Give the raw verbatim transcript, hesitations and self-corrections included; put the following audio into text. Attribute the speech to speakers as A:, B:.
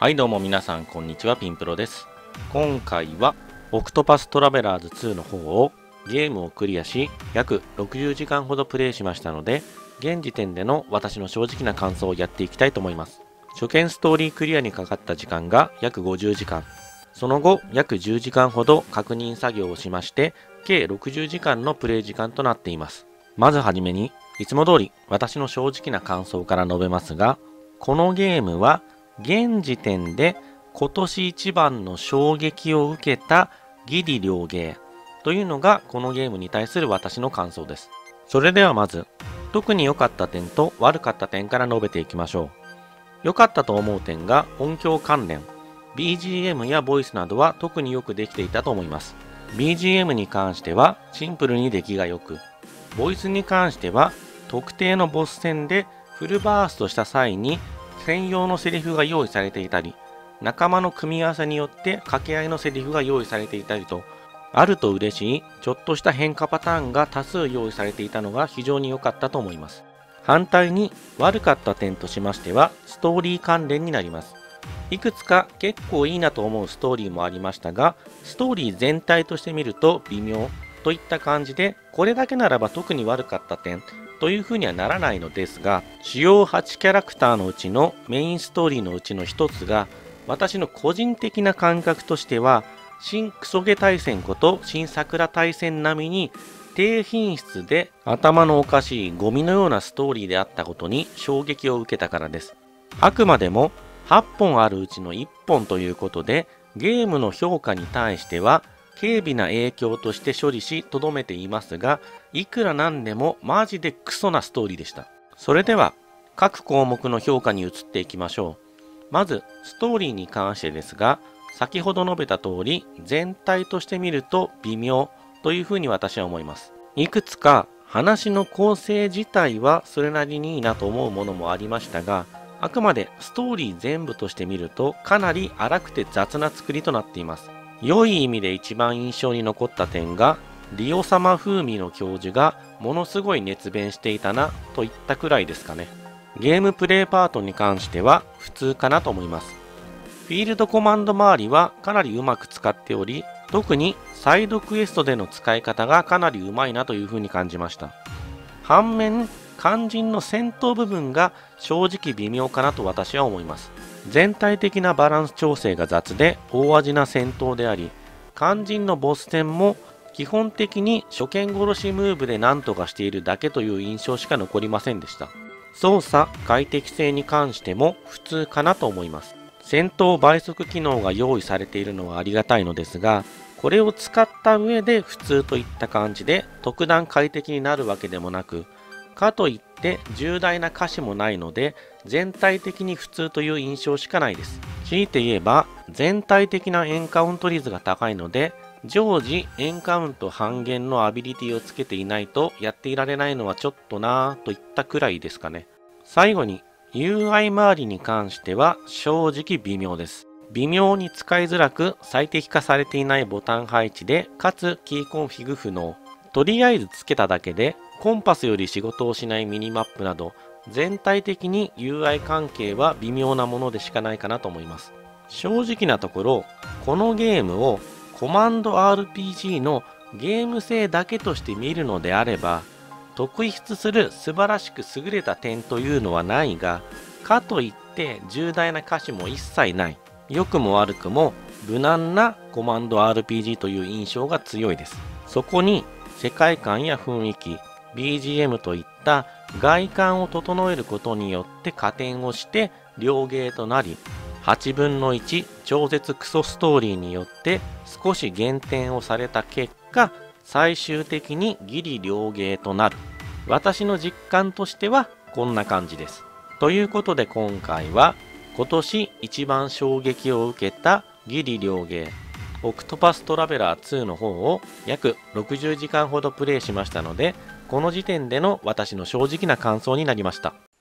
A: はいどうも皆さんこんにちは、ピンプロです。今回はオクトパストラベラーズツーの方をゲームをクリアし約ろくじゅうじかんほどプレイしましたので、現時点での私の正直な感想をやっていきたいと思います。初見ストーリークリアにかかった時間が約ごじゅうじかん、その後約じゅうじかんほど確認作業をしまして計ろくじゅうじかんのプレイ時間となっています。まずはじめにいつも通り私の正直な感想から述べますが、このゲームは現時点で今年一番の衝撃を受けたギリ両ゲーというのがこのゲームに対する私の感想です。それではまず特に良かった点と悪かった点から述べていきましょう。良かったと思う点が音響関連、 ビージーエム やボイスなどは特によくできていたと思います。 ビージーエム に関してはシンプルに出来が良く、ボイスに関しては特定のボス戦でフルバーストした際に専用のセリフが用意されていたり、仲間の組み合わせによって掛け合いのセリフが用意されていたりと、あると嬉しいちょっとした変化パターンが多数用意されていたのが非常に良かったと思います。反対に悪かった点としましてはストーリー関連になります。いくつか結構いいなと思うストーリーもありましたが、ストーリー全体として見ると微妙といった感じで、これだけならば特に悪かった点というふうにはならないのですが、主要はちキャラクターのうちのメインストーリーのうちの一つが、私の個人的な感覚としては新クソゲ対戦こと新桜大戦並みに低品質で頭のおかしいゴミのようなストーリーであったことに衝撃を受けたからです。あくまでもはっぽんあるうちのいっぽんということで、ゲームの評価に対しては軽微な影響として処理しとどめていますが、いくらなんでもマジでクソなストーリーでした。それでは各項目の評価に移っていきましょう。まずストーリーに関してですが、先ほど述べた通り全体として見ると微妙というふうに私は思います。いくつか話の構成自体はそれなりにいいなと思うものもありましたが、あくまでストーリー全部として見るとかなり荒くて雑な作りとなっています。良い意味で一番印象に残った点が、リオ様風味の教授がものすごい熱弁していたなといったくらいですかね。ゲームプレイパートに関しては普通かなと思います。フィールドコマンド周りはかなりうまく使っており、特にサイドクエストでの使い方がかなりうまいなというふうに感じました。反面、肝心の戦闘部分が正直微妙かなと私は思います。全体的なバランス調整が雑で大味な戦闘であり、肝心のボス戦も基本的に初見殺しムーブで何とかしているだけという印象しか残りませんでした。操作快適性に関しても普通かなと思います。戦闘倍速機能が用意されているのはありがたいのですが、これを使った上で普通といった感じで特段快適になるわけでもなく、かといって重大な歌詞もないので全体的に普通という印象しかないです。強いて言えば全体的なエンカウント率が高いので、常時エンカウント半減のアビリティをつけていないとやっていられないのはちょっとなぁといったくらいですかね。最後に ユーアイ 周りに関しては正直微妙です。微妙に使いづらく最適化されていないボタン配置で、かつキーコンフィグ不能。とりあえずつけただけでコンパスより仕事をしないミニマップなど、全体的に ユーアイ 関係は微妙なものでしかないかなと思います。正直なところ、このゲームをコマンド アールピージー のゲーム性だけとして見るのであれば、特筆する素晴らしく優れた点というのはないが、かといって重大な歌詞も一切ない。良くも悪くも無難なコマンド アールピージー という印象が強いです。そこに世界観や雰囲気、ビージーエム といった外観を整えることによって加点をして両ゲーとなり、はちぶんのいち超絶クソストーリーによって少し減点をされた結果、最終的にギリ両ゲーとなる。私の実感としてはこんな感じです。ということで今回は今年一番衝撃を受けたギリ両ゲーオクトパストラベラーツーの方を約ろくじゅうじかんほどプレイしましたので、この時点での私の正直な感想になりました。